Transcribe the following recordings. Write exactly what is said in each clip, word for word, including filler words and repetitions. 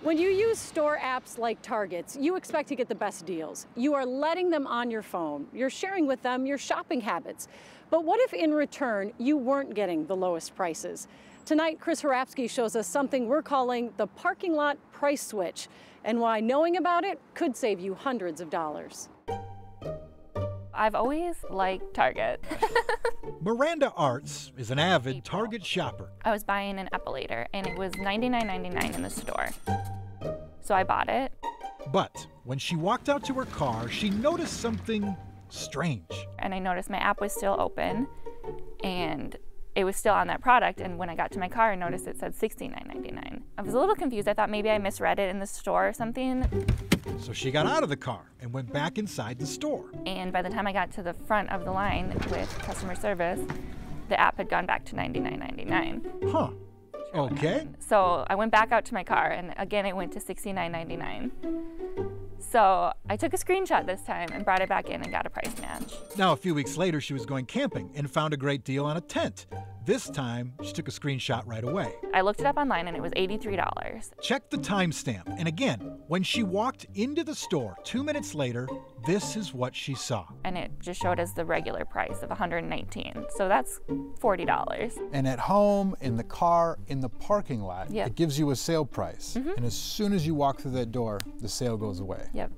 When you use store apps like Target's, you expect to get the best deals. You are letting them on your phone. You're sharing with them your shopping habits. But what if in return you weren't getting the lowest prices? Tonight, Chris Harapsky shows us something we're calling the parking lot price switch, and why knowing about it could save you hundreds of dollars. I've always liked Target. Miranda Arts is an avid Target shopper. I was buying an epilator and it was ninety-nine ninety-nine in the store. So I bought it. But when she walked out to her car, she noticed something strange. And I noticed my app was still open and it was still on that product, and when I got to my car, I noticed it said sixty-nine ninety-nine. I was a little confused. I thought maybe I misread it in the store or something. So she got out of the car and went back inside the store. And by the time I got to the front of the line with customer service, the app had gone back to ninety-nine ninety-nine. Huh. Okay. So I went back out to my car, and again, it went to sixty-nine ninety-nine. So I took a screenshot this time and brought it back in and got a price match. Now, a few weeks later, she was going camping and found a great deal on a tent. This time, she took a screenshot right away. I looked it up online and it was eighty-three dollars. Check the timestamp. And again, when she walked into the store two minutes later, this is what she saw. And it just showed us the regular price of one hundred nineteen dollars. So that's forty dollars. And at home, in the car, in the parking lot, yep. It gives you a sale price. Mm-hmm. And as soon as you walk through that door, the sale goes away. Yep.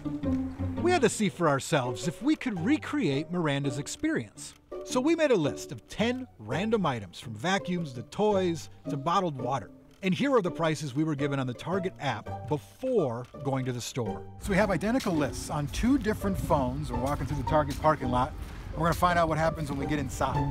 We had to see for ourselves if we could recreate Miranda's experience. So we made a list of ten random items, from vacuums to toys to bottled water. And here are the prices we were given on the Target app before going to the store. So we have identical lists on two different phones. We're walking through the Target parking lot. We're gonna find out what happens when we get inside.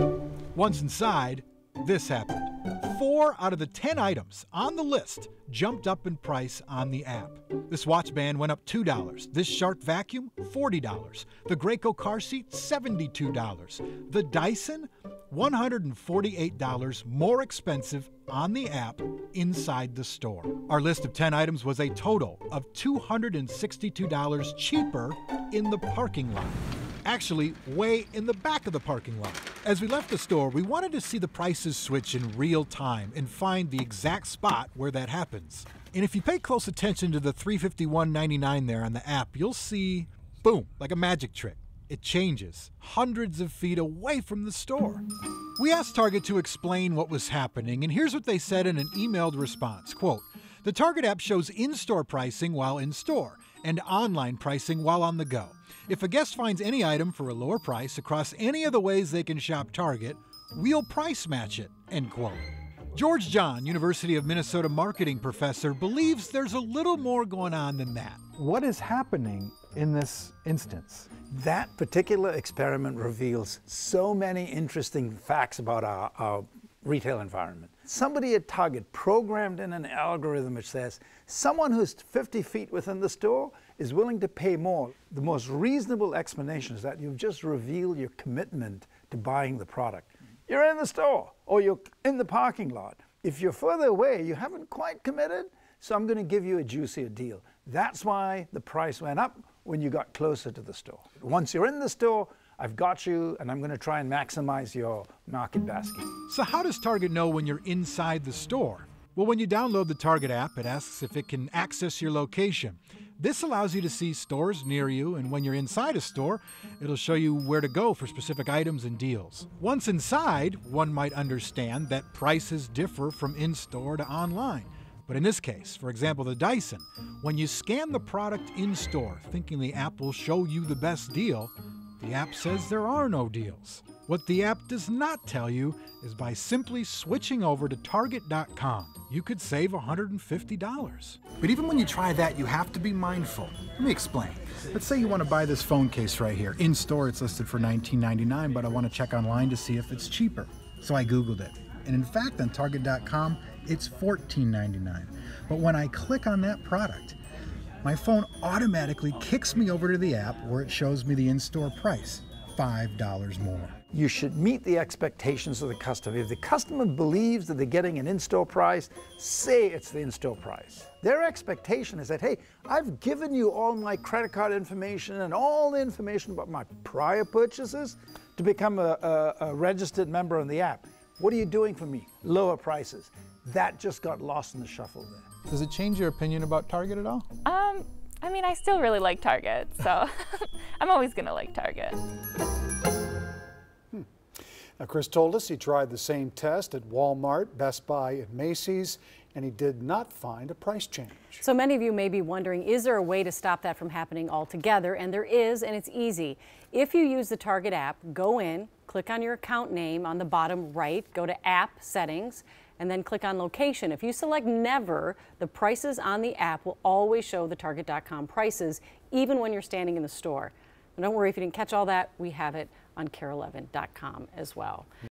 Once inside, this happened. Four out of the ten items on the list jumped up in price on the app. This watch band went up two dollars. This Shark vacuum, forty dollars. The Graco car seat, seventy-two dollars. The Dyson, one hundred forty-eight dollars more expensive on the app inside the store. Our list of ten items was a total of two hundred sixty-two dollars cheaper in the parking lot. Actually, way in the back of the parking lot. As we left the store, we wanted to see the prices switch in real time and find the exact spot where that happens. And if you pay close attention to the three hundred fifty-one ninety-nine there on the app, you'll see, boom, like a magic trick. It changes hundreds of feet away from the store. We asked Target to explain what was happening, and here's what they said in an emailed response. Quote, "The Target app shows in-store pricing while in-store and online pricing while on the go. If a guest finds any item for a lower price across any of the ways they can shop Target, we'll price match it," end quote. George John, University of Minnesota marketing professor, believes there's a little more going on than that. What is happening in this instance? That particular experiment reveals so many interesting facts about our, our retail environment. Somebody at Target programmed in an algorithm which says someone who's fifty feet within the store is willing to pay more. The most reasonable explanation is that you've just revealed your commitment to buying the product. You're in the store or you're in the parking lot. If you're further away, you haven't quite committed, so I'm going to give you a juicier deal. That's why the price went up when you got closer to the store. Once you're in the store, I've got you, and I'm going to try and maximize your market basket. So how does Target know when you're inside the store? Well, when you download the Target app, it asks if it can access your location. This allows you to see stores near you, and when you're inside a store, it'll show you where to go for specific items and deals. Once inside, one might understand that prices differ from in-store to online. But in this case, for example, the Dyson, when you scan the product in-store, thinking the app will show you the best deal, the app says there are no deals. What the app does not tell you is by simply switching over to Target dot com, you could save one hundred fifty dollars. But even when you try that, you have to be mindful. Let me explain. Let's say you want to buy this phone case right here. In store, it's listed for nineteen ninety-nine, but I want to check online to see if it's cheaper. So I Googled it. And in fact, on Target dot com, it's fourteen ninety-nine. But when I click on that product, my phone automatically kicks me over to the app where it shows me the in-store price, five dollars more. You should meet the expectations of the customer. If the customer believes that they're getting an in-store price, say it's the in-store price. Their expectation is that, hey, I've given you all my credit card information and all the information about my prior purchases to become a, a, a registered member on the app. What are you doing for me? Lower prices. That just got lost in the shuffle there. Does it change your opinion about Target at all? Um, I mean, I still really like Target, so I'm always gonna like Target. Hmm. Now, Chris told us he tried the same test at Walmart, Best Buy, and Macy's, and he did not find a price change. So many of you may be wondering, is there a way to stop that from happening altogether? And there is, and it's easy. If you use the Target app, go in, click on your account name on the bottom right, go to App Settings, and then click on Location. If you select Never, the prices on the app will always show the Target dot com prices, even when you're standing in the store. And don't worry if you didn't catch all that, we have it on Kare eleven dot com as well.